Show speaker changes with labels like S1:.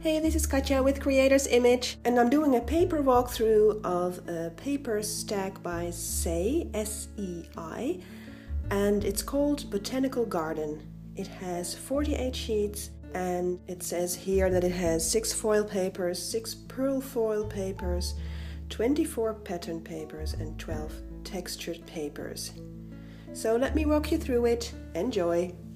S1: Hey, this is Katja with Creator's Image, and I'm doing a paper walkthrough of a paper stack by SEI, S-E-I, and it's called Botanical Garden. It has 48 sheets, and it says here that it has 6 foil papers, 6 pearl foil papers, 24 pattern papers, and 12 textured papers. So let me walk you through it. Enjoy!